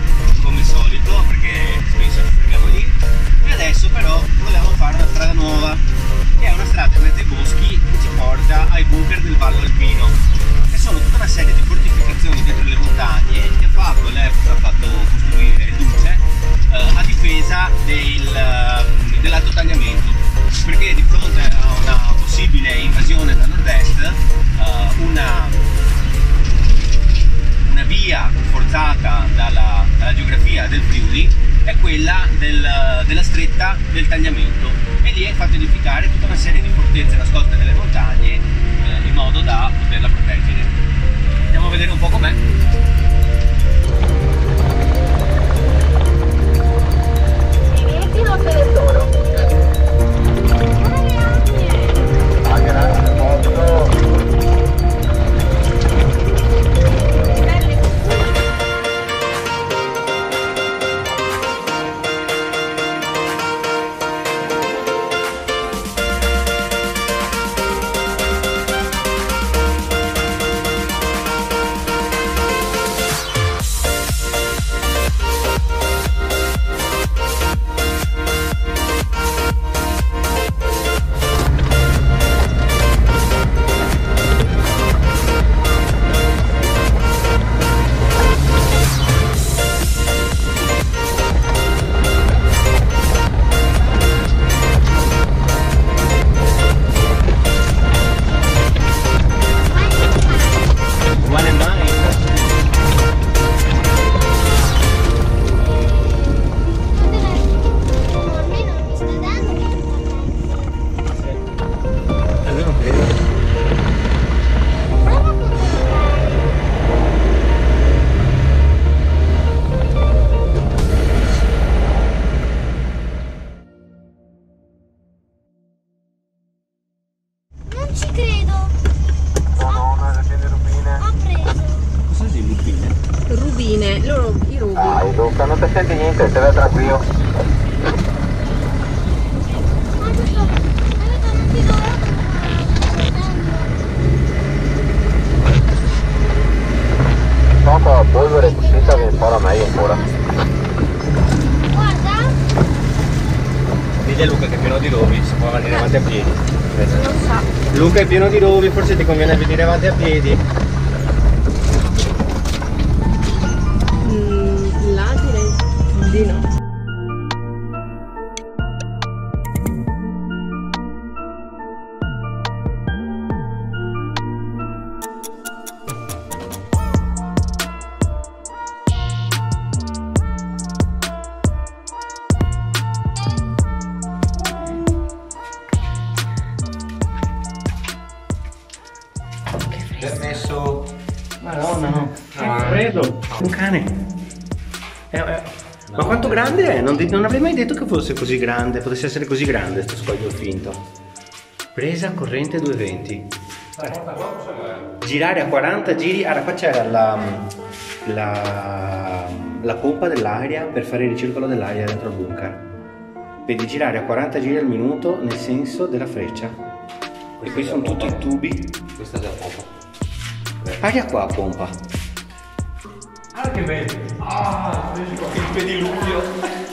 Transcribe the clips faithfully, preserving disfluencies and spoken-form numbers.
come al solito, perché spesso ci fermiamo lì. E adesso però vogliamo fare una strada nuova, che è una strada in mezzo ai boschi che ci porta ai bunker del Vallo Alpino, che sono tutta una serie di fortificazioni dietro le montagne che ha fatto l'epoca, ha fatto costruire il Duce eh, a difesa del, dell'alto tagliamento, perché di fronte a una possibile invasione da nord-est eh, una, una via forzata dalla, dalla geografia del Friuli è quella del, della stretta del tagliamento, e lì è fatto edificare tutta una serie di fortezze nascoste nelle montagne eh, in modo da poterla proteggere. Andiamo a vedere un po' com'è. Cinesi non ce ne sono. Ah, grazie, molto. Loro, i rubi. Dai Luca, non ti senti niente, stai tranquillo. Tanto la polvere cucita viene ancora meglio ancora. Guarda. Digli a Luca che è pieno di rovi, si può venire avanti a piedi. Non lo so. Luca è pieno di rovi, forse ti conviene venire avanti a piedi. Mm, là direi di no. Permesso. Madonna, no. È freddo. Un cane. Eh, eh. Ma quanto grande è? Non, non avrei mai detto che fosse così grande, potesse essere così grande sto scoglio finto. Presa corrente duecentoventi. Girare a quaranta giri. Allora qua c'era la, la, la pompa dell'aria per fare il circolo dell'aria dentro il bunker. Vedi, girare a quaranta giri al minuto nel senso della freccia. E qui sono tutti i tubi. Questa è la pompa. Aria qua, pompa. Ah, che bello! Ah, Il pediluvio.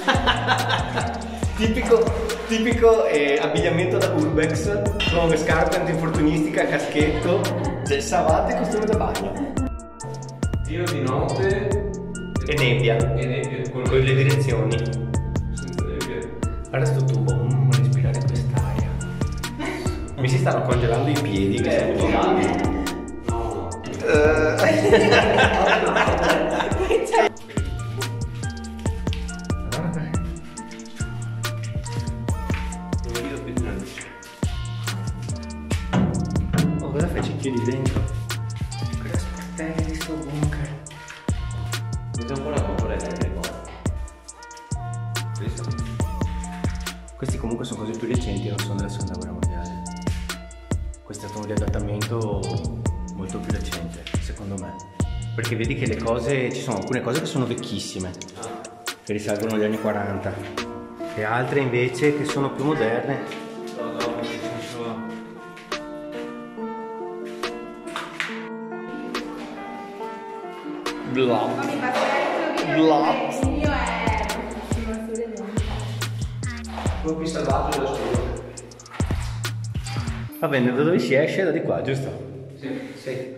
tipico tipico eh, abbigliamento da urbex, con scarpe antinfortunistica, caschetto, salvate e costume da bagno. Tiro di notte E nebbia. e nebbia con Con le direzioni. senza nebbia. Guarda sto tubo, mm, respirare quest'aria. Mi si stanno congelando i piedi. Che sto No, Oh, cosa fai? Ci chiudi dentro? Cosa sportelli sto bunker? Vedo un po' la pompa elettrica. Visto? Questi comunque sono cose più recenti, non sono della seconda guerra mondiale. Questo è stato un riadattamento molto più recente, secondo me. Perché vedi che le cose, ci sono alcune cose che sono vecchissime, che risalgono agli anni quaranta, e altre invece che sono più moderne. No, no, perché sono... Bla. Glot. Il mio è una storia di L'ho qui salvato dello studio. Va bene, da dove si esce? Da di qua, giusto? Sì. Sì.